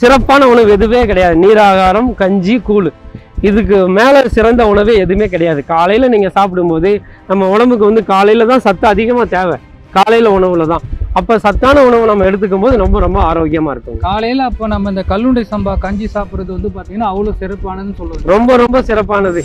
சிறப்பான உணவு எதுவே கிடையாது. நீராகாரம், கஞ்சி, கூழ், இதுக்கு மேலே சிறந்த உணவே எதுவுமே கிடையாது. காலையில் நீங்கள் சாப்பிடும்போது நம்ம உடம்புக்கு வந்து காலையில் தான் சத்து அதிகமாக தேவை, காலையில் உணவுல தான். அப்போ சத்தான உணவு நம்ம எடுத்துக்கும் போது ரொம்ப ரொம்ப ஆரோக்கியமாக இருக்கும். காலையில் அப்போ நம்ம இந்த கல்லுண்டை சம்பா கஞ்சி சாப்பிட்றது வந்து பார்த்தீங்கன்னா அவ்வளோ சிறப்பானதுன்னு சொல்லுவோம். ரொம்ப ரொம்ப சிறப்பானது.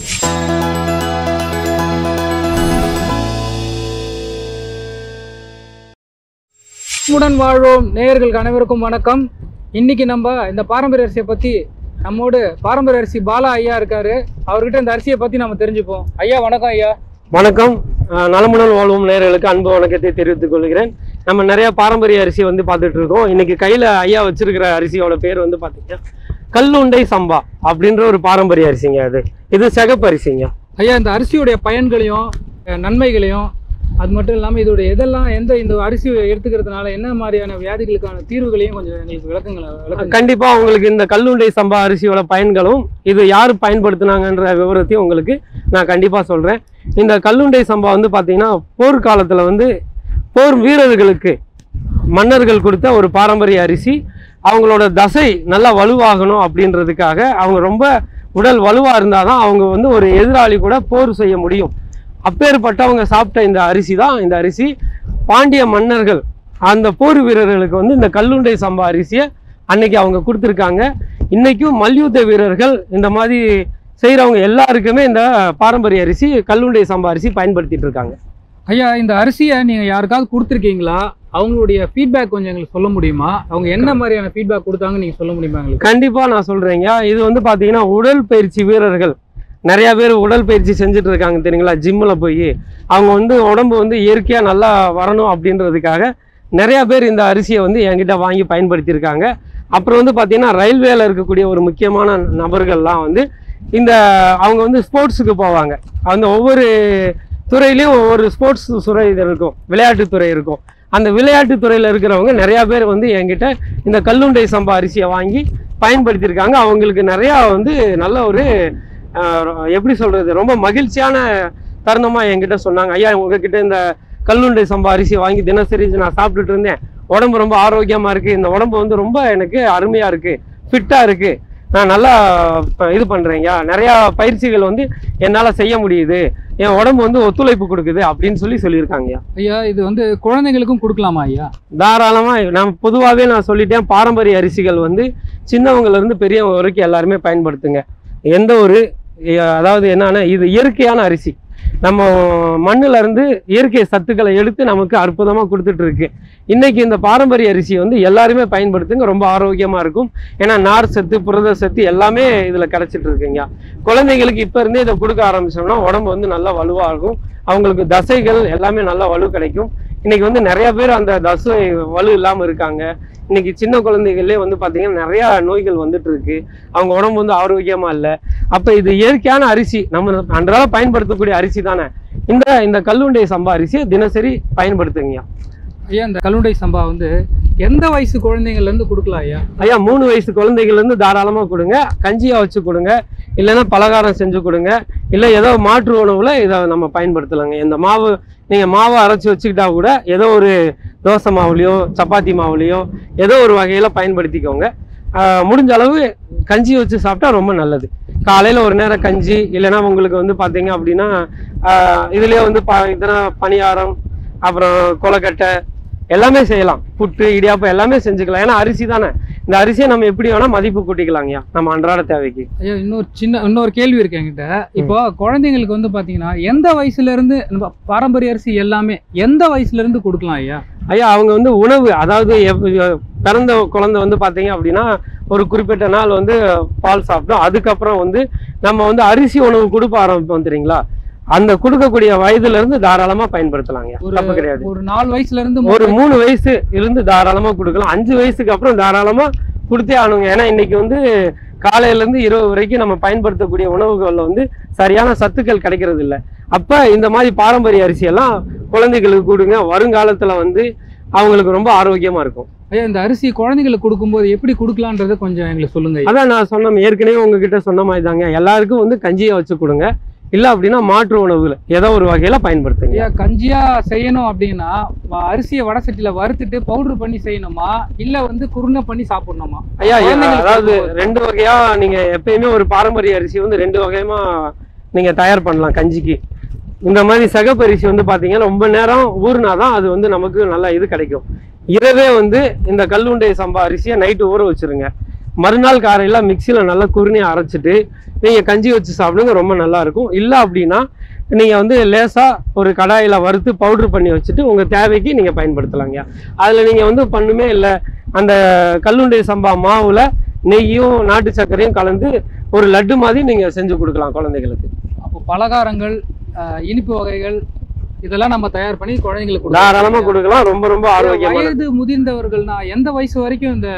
உடன் வாழ்வோம் நேயர்களுக்கு அனைவருக்கும் வணக்கம். இன்னைக்கு நம்ம இந்த பாரம்பரிய அரிசியை பற்றி நம்மோடு பாரம்பரிய அரிசி பாலா ஐயா இருக்காரு. அவர்கிட்ட இந்த அரிசியை பற்றி நம்ம தெரிஞ்சுப்போம். ஐயா வணக்கம். ஐயா வணக்கம். நலமுடன் வாழ்வும் நேயர்களுக்கு அன்பு வணக்கத்தை தெரிவித்துக் கொள்கிறேன். நம்ம நிறைய பாரம்பரிய அரிசி வந்து பார்த்துட்டு இருக்கோம். இன்னைக்கு கையில் ஐயா வச்சிருக்கிற அரிசியோட பேர் வந்து பார்த்தீங்கன்னா கல்லுண்டை சம்பா அப்படின்ற ஒரு பாரம்பரிய அரிசிங்க. இது சிகப்பு அரிசிங்க. ஐயா, இந்த அரிசியுடைய பயன்களையும் நன்மைகளையும், அது மட்டும் இல்லாமல் இதோடைய எதெல்லாம் இந்த அரிசி எடுத்துக்கிறதுனால என்ன மாதிரியான வியாதிகளுக்கான தீர்வுகளையும் கொஞ்சம் எங்களுக்கு விளக்குங்க. கண்டிப்பாக உங்களுக்கு இந்த கல்லுண்டை சம்பா அரிசியோட பயன்களும் இது யார் பயன்படுத்தினாங்கன்ற விவரத்தையும் உங்களுக்கு நான் கண்டிப்பாக சொல்கிறேன். இந்த கல்லுண்டை சம்பா வந்து பார்த்தீங்கன்னா போர்க்காலத்தில் வந்து போர் வீரர்களுக்கு மன்னர்கள் கொடுத்த ஒரு பாரம்பரிய அரிசி. அவங்களோட தசை நல்லா வலுவாகணும் அப்படின்றதுக்காக, அவங்க ரொம்ப உடல் வலுவாக இருந்தால் தான் அவங்க வந்து ஒரு எதிராளி கூட போர் செய்ய முடியும். அப்பேற்பட்டவங்க சாப்பிட்ட இந்த அரிசி தான் இந்த அரிசி. பாண்டிய மன்னர்கள் அந்த போர் வீரர்களுக்கு வந்து இந்த கல்லுண்டை சம்பா அரிசியை அன்னைக்கு அவங்க கொடுத்துருக்காங்க. இன்னைக்கும் மல்யுத்த வீரர்கள் இந்த மாதிரி செய்கிறவங்க எல்லாருக்குமே இந்த பாரம்பரிய அரிசி கல்லுண்டை சம்பா அரிசி பயன்படுத்திட்டு இருக்காங்க. ஐயா, இந்த அரிசியை நீங்கள் யாருக்காவது கொடுத்துருக்கீங்களா? அவங்களுடைய ஃபீட்பேக் கொஞ்சம் எங்களுக்கு சொல்ல முடியுமா? அவங்க என்ன மாதிரியான ஃபீட்பேக் கொடுத்தாங்கன்னு நீங்கள் சொல்ல முடியுமா எங்களுக்கு? கண்டிப்பாக நான் சொல்கிறேங்க. இது வந்து பார்த்தீங்கன்னா உடல் பயிற்சி வீரர்கள் நிறையா பேர் உடல் பயிற்சி செஞ்சுட்டு இருக்காங்க தெரியுங்களா. ஜிம்மில் போய் அவங்க வந்து உடம்பு வந்து இயற்கையாக நல்லா வரணும் அப்படின்றதுக்காக நிறையா பேர் இந்த அரிசியை வந்து என்கிட்ட வாங்கி பயன்படுத்தியிருக்காங்க. அப்புறம் வந்து பார்த்திங்கன்னா ரயில்வேல இருக்கக்கூடிய ஒரு முக்கியமான நபர்கள்லாம் வந்து அவங்க வந்து ஸ்போர்ட்ஸுக்கு போவாங்க. அந்த ஒவ்வொரு துறையிலையும் ஒவ்வொரு ஸ்போர்ட்ஸ் துறை இருக்கும், விளையாட்டுத்துறை இருக்கும். அந்த விளையாட்டுத்துறையில் இருக்கிறவங்க நிறையா பேர் வந்து என்கிட்ட இந்த கல்லுண்டை சம்பா அரிசியை வாங்கி பயன்படுத்தியிருக்காங்க. அவங்களுக்கு நிறையா வந்து நல்ல ஒரு எப்படி சொல்கிறது, ரொம்ப மகிழ்ச்சியான தருணமாக என்கிட்ட சொன்னாங்க. ஐயா, உங்ககிட்ட இந்த கல்லுண்டை சம்பா அரிசி வாங்கி தினசரி நான் சாப்பிட்டுட்டு இருந்தேன், உடம்பு ரொம்ப ஆரோக்கியமாக இருக்குது, இந்த உடம்பு வந்து ரொம்ப எனக்கு அருமையாக இருக்குது, ஃபிட்டாக இருக்குது, நான் நல்லா இது பண்ணுறேங்க, நிறையா பயிற்சிகள் வந்து என்னால் செய்ய முடியுது, என் உடம்பு வந்து ஒத்துழைப்பு கொடுக்குது அப்படின்னு சொல்லியிருக்காங்க. ஐயா, இது வந்து குழந்தைங்களுக்கும் கொடுக்கலாமா? ஐயா, தாராளமாக. நான் பொதுவாகவே நான் சொல்லிட்டேன், பாரம்பரிய அரிசிகள் வந்து சின்னவங்கலேருந்து பெரியவங்க வரைக்கும் எல்லாருமே பயன்படுத்துங்க. எந்த ஒரு அதாவது என்னன்னா, இது இயற்கையான அரிசி, நம்ம மண்ணில் இருந்து இயற்கை சத்துக்களை எடுத்து நமக்கு அற்புதமாக கொடுத்துட்டு இருக்கு. இன்னைக்கு இந்த பாரம்பரிய அரிசியை வந்து எல்லாருமே பயன்படுத்துங்க, ரொம்ப ஆரோக்கியமாக இருக்கும். ஏன்னா நார் சத்து, புரத சத்து எல்லாமே இதில் கிடச்சிட்டு இருக்குங்க. குழந்தைங்களுக்கு இப்போ இருந்தே இதை கொடுக்க ஆரம்பிச்சோம்னா உடம்பு வந்து நல்லா வலுவாக இருக்கும், அவங்களுக்கு தசைகள் எல்லாமே நல்லா வலு கிடைக்கும். இன்னைக்கு வந்து நிறைய பேர் அந்த தசை வலு இல்லாமல் இருக்காங்க. இன்னைக்கு சின்ன குழந்தைகளே வந்து பார்த்தீங்கன்னா நிறையா நோய்கள் வந்துட்டு இருக்கு, அவங்க உடம்பு வந்து ஆரோக்கியமாக இல்லை. அப்போ இது இயற்கையான அரிசி, நம்ம அன்றாட பயன்படுத்தக்கூடிய அரிசி தானே. இந்த கல்லுண்டை சம்பா அரிசியை தினசரி பயன்படுத்துங்க. ஐயா, இந்த கல்லுண்டை சம்பா வந்து எந்த வயசு குழந்தைங்கள்லேருந்து கொடுக்கலாம்? ஐயா, 3 வயசு குழந்தைகள்லேருந்து தாராளமாக கொடுங்க. கஞ்சியாக வச்சு கொடுங்க, இல்லைன்னா பலகாரம் செஞ்சு கொடுங்க, இல்லை ஏதோ மாற்று உணவில் இதை நம்ம பயன்படுத்தலாங்க. இந்த மாவு நீங்கள் மாவை அரைச்சி வச்சுக்கிட்டா கூட ஏதோ ஒரு தோசை மாவுலையோ சப்பாத்தி மாவுலையோ ஏதோ ஒரு வகையில் பயன்படுத்திக்கோங்க. முடிஞ்ச அளவு கஞ்சி வச்சு சாப்பிட்டா ரொம்ப நல்லது. காலையில் ஒரு நேரம் கஞ்சி, இல்லைன்னா உங்களுக்கு வந்து பார்த்தீங்க அப்படின்னா இதுலேயே வந்து பணியாரம், அப்புறம் கொலக்கட்டை எல்லாமே செய்யலாம், புட்டு, இடியாப்பம் எல்லாமே செஞ்சுக்கலாம். ஏன்னா அரிசி தானே, இந்த அரிசியை நம்ம எப்படி வேணால் மதிப்பு கூட்டிக்கலாங்கய்யா நம்ம அன்றாட தேவைக்கு. ஐயா, இன்னொரு கேள்வி இருக்கு என்கிட்ட. இப்போ குழந்தைங்களுக்கு வந்து பார்த்தீங்கன்னா எந்த வயசுலேருந்து நம்ம பாரம்பரிய அரிசி எல்லாமே எந்த வயசுலேருந்து கொடுக்கலாம்? ஐயா, அவங்க வந்து உணவு, அதாவது பிறந்த குழந்தை வந்து பார்த்தீங்க அப்படின்னா ஒரு குறிப்பிட்ட நாள் வந்து பால் சாப்பிட்டோம், அதுக்கப்புறம் வந்து நம்ம வந்து அரிசி உணவு கொடுக்க ஆரம்பிப்போம் தெரியுங்களா. அந்த கொடுக்கக்கூடிய வயதுல இருந்து தாராளமா பயன்படுத்தலாங்க, தப்பு கிடையாது. ஒரு 4 வயசுல இருந்து ஒரு 3 வயசு இருந்து தாராளமா கொடுக்கலாம். 5 வயசுக்கு அப்புறம் தாராளமா கொடுத்தே ஆகணுங்க. ஏன்னா இன்னைக்கு வந்து காலையில இருந்து இரவு வரைக்கும் நம்ம பயன்படுத்தக்கூடிய உணவுகள்ல வந்து சரியான சத்துக்கள் கிடைக்கிறது இல்லை. அப்ப இந்த மாதிரி பாரம்பரிய அரிசியெல்லாம் குழந்தைகளுக்கு கொடுங்க, வருங்காலத்துல வந்து அவங்களுக்கு ரொம்ப ஆரோக்கியமா இருக்கும். ஐயா, இந்த அரிசி குழந்தைங்களுக்கு கொடுக்கும்போது எப்படி கொடுக்கலான்றத கொஞ்சம் எங்களுக்கு சொல்லுங்க. அதான் நான் சொன்ன ஏற்கனவே உங்ககிட்ட சொன்ன மாதிரி தாங்க, எல்லாருக்கும் வந்து கஞ்சியை வச்சு கொடுங்க, இல்லை அப்படின்னா மாற்று உணவுல ஏதோ ஒரு வகையில பயன்படுத்துங்க. ஐயா கஞ்சியா செய்யணும் அப்படின்னா அரிசியை வடை சட்டியில வறுத்துட்டு பவுடர் பண்ணி செய்யணுமா இல்ல வந்து குருணை பண்ணி சாப்பிடணுமா? ஐயா அதாவது 2 வகையா நீங்க எப்பயுமே ஒரு பாரம்பரிய அரிசி வந்து 2 வகையமா நீங்க தயார் பண்ணலாம் கஞ்சிக்கு. இந்த மாதிரி சகப்பரிசி வந்து பாத்தீங்கன்னா ரொம்ப நேரம் ஊறினாதான் அது வந்து நமக்கு நல்லா இது கிடைக்கும். இரவே வந்து இந்த கல்லுண்டை சம்பா அரிசியை நைட்டு ஊற வச்சிருங்க. மறுநாள் காலையில மிக்சியில நல்லா குருணையை அரைச்சிட்டு நீங்க கஞ்சி வச்சு சாப்பிடுங்க, ரொம்ப நல்லா இருக்கும். இல்லை அப்படின்னா நீங்க வந்து லேசா ஒரு கடாயில வறுத்து பவுடர் பண்ணி வச்சுட்டு உங்க தேவைக்கு நீங்க பயன்படுத்தலாங்க. அதுல நீங்க வந்து பண்ணுமே இல்லை, அந்த கல்லுண்டை சம்பா மாவுல நெய்யும் நாட்டு சர்க்கரையும் கலந்து ஒரு லட்டு மாதிரி நீங்க செஞ்சு கொடுக்கலாம் குழந்தைகளுக்கு. அப்போ பலகாரங்கள் இனிப்பு வகைகள் இதெல்லாம் நம்ம தயார் பண்ணி குழந்தைங்களுக்கு தாராளமா கொடுக்கலாம். ரொம்ப ரொம்ப ஆரோக்கியமா. வயது முதிர்ந்தவர்கள்னா எந்த வயசு வரைக்கும் இந்த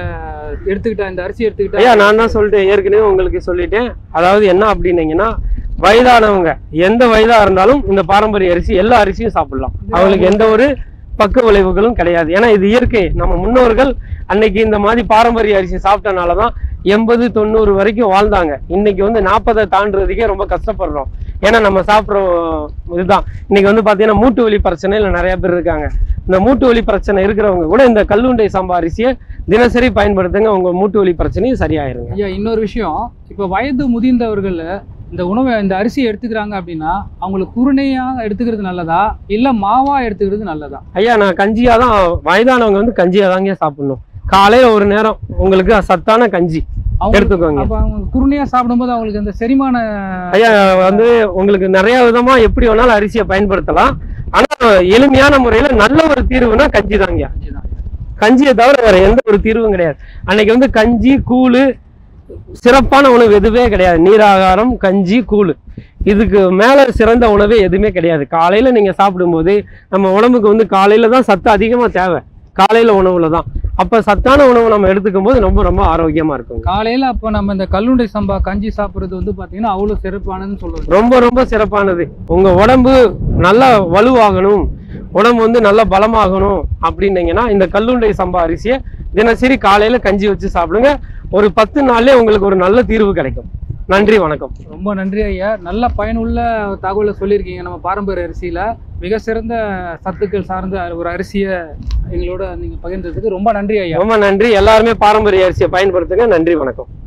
அரிசி எடுத்துக்கிட்டா? ஐயா நான் தான் சொல்லிட்டேன், ஏற்கனவே உங்களுக்கு சொல்லிட்டேன். அதாவது என்ன அப்படின்னீங்கன்னா வயதானவங்க எந்த வயதா இருந்தாலும் இந்த பாரம்பரிய அரிசி எல்லா அரிசியும் சாப்பிடலாம். அவங்களுக்கு எந்த ஒரு பக்க விளைவுகளும் கிடையாது. ஏன்னா இது இயற்கை. நம்ம முன்னோர்கள் அன்னைக்கு இந்த மாதிரி பாரம்பரிய அரிசி சாப்பிட்டனாலதான் 80-90 வரைக்கும் வாழ்ந்தாங்க. இன்னைக்கு வந்து 40 தாண்டுறதுக்கே ரொம்ப கஷ்டப்படுறோம். ஏன்னா நம்ம சாப்பிட்ற இதுதான். இன்னைக்கு வந்து பாத்தீங்கன்னா மூட்டு வலி பிரச்சனையில நிறைய பேர் இருக்காங்க. இந்த மூட்டு வலி பிரச்சனை இருக்கிறவங்க கூட இந்த கல்லுண்டை சம்பா அரிசியை தினசரி பயன்படுத்துங்க, உங்க மூட்டு வலி பிரச்சனையும் சரியாயிருங்க. ஐயா இன்னொரு விஷயம், இப்ப வயது முதிர்ந்தவர்கள் இந்த அரிசியை எடுத்துக்கிறாங்க அப்படின்னா அவங்களுக்கு குருணையா எடுத்துக்கிறது நல்லதா இல்ல மாவா எடுத்துக்கிறது நல்லதா? ஐயா நான் கஞ்சியா தான், வயதானவங்க வந்து கஞ்சியா தாங்க சாப்பிடணும். காலையில ஒரு நேரம் உங்களுக்கு சத்தான கஞ்சி எடுத்துக்கோங்க. குருணையா சாப்பிடும்போது அவங்களுக்கு அந்த செரிமான ஐயா வந்து உங்களுக்கு நிறைய விதமா எப்படி வேணாலும் அரிசியை பயன்படுத்தலாம். ஆனா எளிமையான முறையில நல்ல ஒரு தீர்வுனா கஞ்சி தாங்க. கஞ்சியை தவிர வேற எந்த ஒரு தீர்வும் கிடையாது. அன்னைக்கு வந்து கஞ்சி கூழு சிறப்பான உணவு எதுவே கிடையாது. நீராகாரம் கஞ்சி கூழு இதுக்கு மேல சிறந்த உணவே எதுவுமே கிடையாது. காலையில நீங்க சாப்பிடும்போது நம்ம உடம்புக்கு வந்து காலையில தான் சத்து அதிகமா தேவை, காலையில உணவுல தான். அப்ப சத்தான உணவு நம்ம எடுத்துக்கும் போது ரொம்ப ரொம்ப ஆரோக்கியமா இருக்கும். காலையில அப்ப நம்ம இந்த கல்லுண்டை சம்பா கஞ்சி சாப்பிடுறது வந்து பாத்தீங்கன்னா அவ்வளவு சிறப்பானதுன்னு சொல்லுவோம். ரொம்ப ரொம்ப சிறப்பானது. உங்க உடம்பு நல்லா வலுவாகணும், உடம்பு வந்து நல்லா பலமாகணும் அப்படின்னீங்கன்னா இந்த கல்லுண்டை சம்பா அரிசியை தினசரி காலையில கஞ்சி வச்சு சாப்பிடுங்க. ஒரு 10 நாள்லயே உங்களுக்கு ஒரு நல்ல தீர்வு கிடைக்கும். நன்றி, வணக்கம். ரொம்ப நன்றி ஐயா. நல்ல பயனுள்ள தகவலை சொல்லியிருக்கீங்க. நம்ம பாரம்பரிய அரிசியில மிக சிறந்த சத்துக்கள் சார்ந்த ஒரு அரிசியை எங்களோட நீங்க பகிர்ந்ததுக்கு ரொம்ப நன்றி ஐயா. ரொம்ப நன்றி. எல்லாருமே பாரம்பரிய அரிசியை பயன்படுத்துங்க. நன்றி, வணக்கம்.